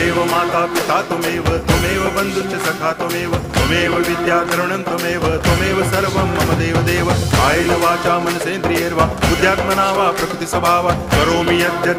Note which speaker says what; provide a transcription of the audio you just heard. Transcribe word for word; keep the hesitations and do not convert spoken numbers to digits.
Speaker 1: देव माता पिता त्वमेव त्वमेव बन्धुश्च सखा त्वमेव त्वमेव विद्या तरुणं त्वमेव त्वमेव सर्वं मम देव देव कायेन वाचा मनसेन्द्रियैर्वा बुद्ध्यात्मना वा प्रकृतिस्वभावात् करोमि यद्यत्